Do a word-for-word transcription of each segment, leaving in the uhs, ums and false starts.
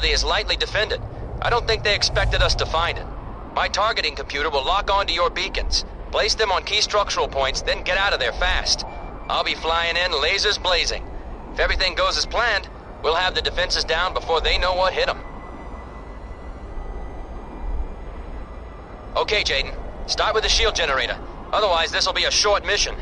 facility is lightly defended. I don't think they expected us to find it. My targeting computer will lock onto your beacons. Place them on key structural points, then get out of there fast. I'll be flying in, lasers blazing. If everything goes as planned, we'll have the defenses down before they know what hit them. Okay, Jaden. Start with the shield generator. Otherwise, this'll be a short mission.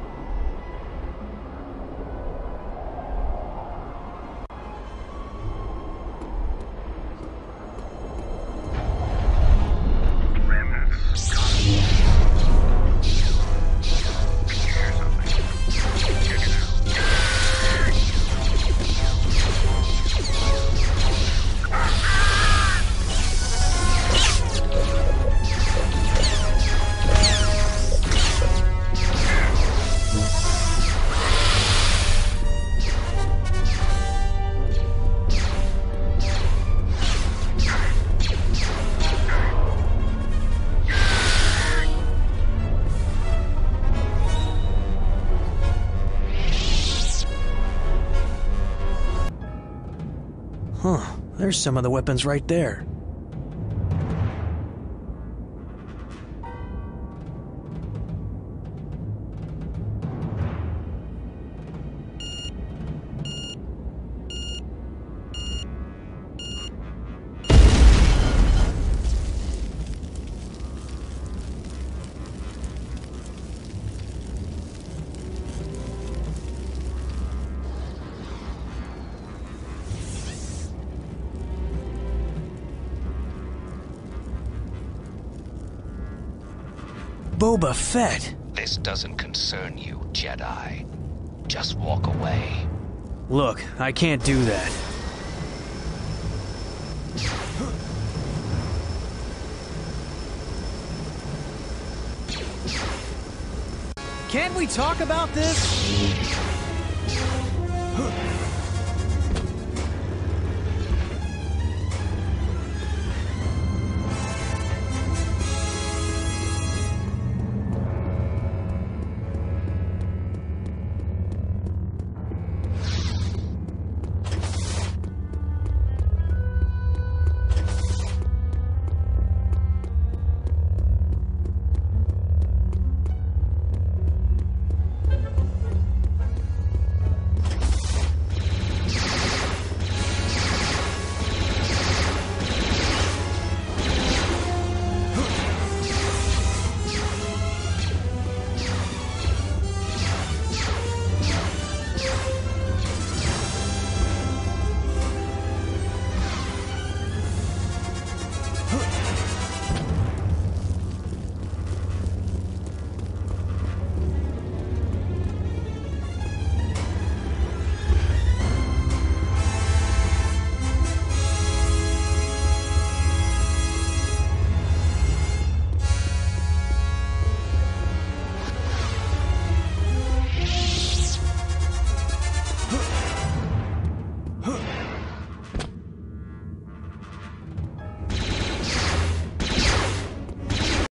Huh, there's some of the weapons right there. Boba Fett! This doesn't concern you, Jedi. Just walk away. Look, I can't do that. Can't we talk about this?